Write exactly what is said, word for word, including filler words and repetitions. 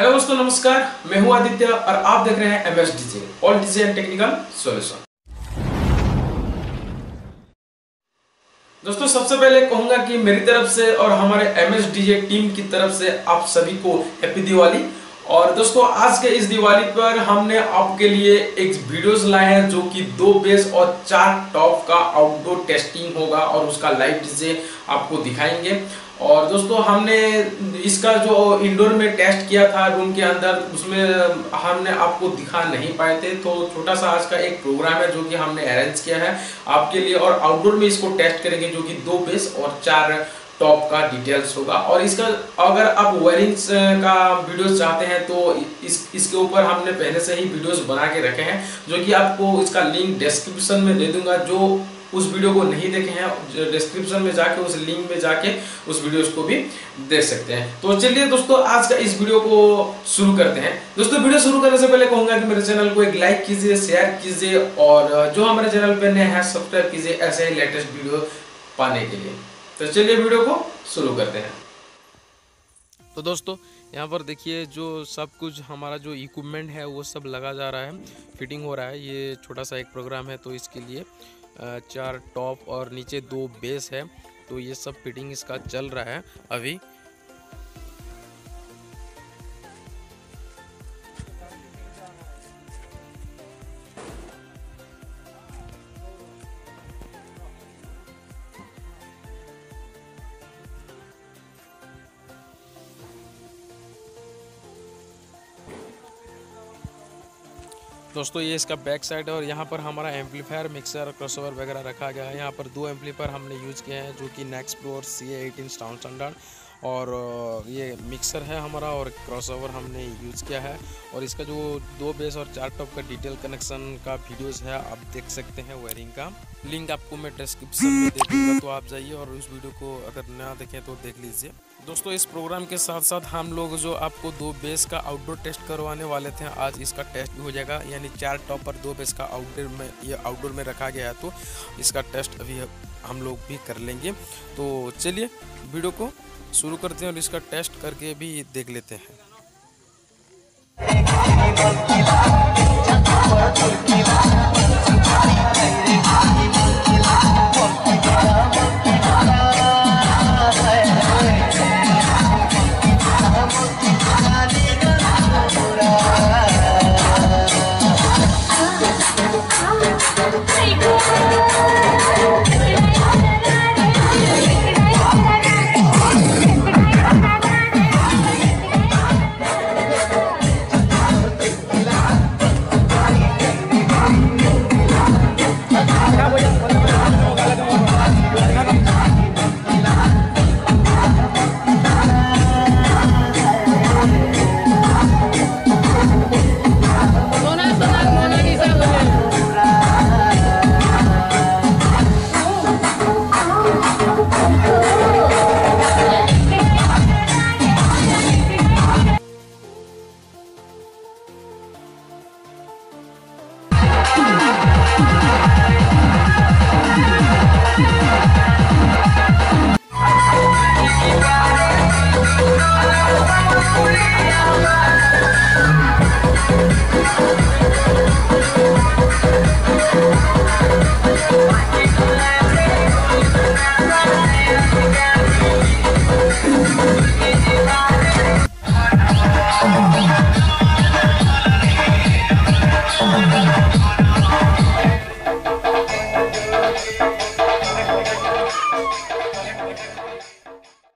Hello दोस्तों, नमस्कार। मैं हूं आदित्य और आप देख रहे हैं M S DJ all DJ and technical solution. दोस्तों, सबसे पहले कहूंगा कि मेरी तरफ से और हमारे एम एस डीजे टीम की तरफ से आप सभी को हैप्पी दिवाली। और दोस्तों, आज के इस दिवाली पर हमने आपके लिए एक वीडियोस लाए हैं जो कि दो बेस और चार टॉप का आउटडोर टेस्टिंग होगा और उसका लाइव डीजे आपको दिखाएंगे। और दोस्तों, हमने इसका जो इंडोर में टेस्ट किया था रूम के अंदर, उसमें हमने आपको दिखा नहीं पाए थे, तो छोटा सा आज का एक प्रोग्राम है जो कि हमने अरेंज किया है आपके लिए। और आउटडोर में इसको टेस्ट करेंगे जो कि दो बेस और चार टॉप का डिटेल्स होगा। और इसका अगर आप वायरिंग्स का वीडियोस चाहते हैं तो इस इसके ऊपर हमने पहले से ही वीडियोस बना के रखे हैं जो कि आपको इसका लिंक डिस्क्रिप्शन में दे दूंगा। जो उस वीडियो को नहीं देखे हैं, डिस्क्रिप्शन में जाके उस लिंक में जाके उस वीडियोस को भी देख सकते हैं। तो चलिए दोस्तों, आज का इस वीडियो को शुरू करते हैं। दोस्तों, वीडियो शुरू करने से पहले कहूंगा कि मेरे चैनल को एक लाइक कीजिए, शेयर कीजिए और जो हमारे चैनल पर नए हैं सब्सक्राइब कीजिए ऐसे ही लेटेस्ट वीडियो पाने के लिए। तो चलिए वीडियो को शुरू करते हैं। तो दोस्तों, यहाँ पर देखिए जो सब कुछ हमारा जो इक्विपमेंट है वो सब लगा जा रहा है, फिटिंग हो रहा है। ये छोटा सा एक प्रोग्राम है तो इसके लिए चार टॉप और नीचे दो बेस है, तो ये सब फिटिंग इसका चल रहा है अभी। दोस्तों, ये इसका बैक साइड है और यहाँ पर हमारा एम्पलीफायर, मिक्सर, क्रॉसओवर वगैरह रखा गया है। यहाँ पर दो एम्पलीफायर हमने यूज़ किए हैं जो कि नेक्स्ट प्रो और C A eighteen sound standard, और ये मिक्सर है हमारा और क्रॉसओवर हमने यूज़ किया है। और इसका जो दो बेस और चार टॉप का डिटेल कनेक्शन का वीडियोस है आप देख सकते हैं। वायरिंग का लिंक आपको मैं डिस्क्रिप्शन में दे दूँगा, तो आप जाइए और उस वीडियो को अगर ना देखें तो देख लीजिए। दोस्तों, इस प्रोग्राम के साथ साथ हम लोग जो आपको दो बेस का आउटडोर टेस्ट करवाने वाले थे, आज इसका टेस्ट भी हो जाएगा। यानी चार टॉप पर दो बेस का आउटडोर में ये आउटडोर में रखा गया है, तो इसका टेस्ट अभी हम लोग भी कर लेंगे। तो चलिए वीडियो को शुरू करते हैं और इसका टेस्ट करके भी देख लेते हैं।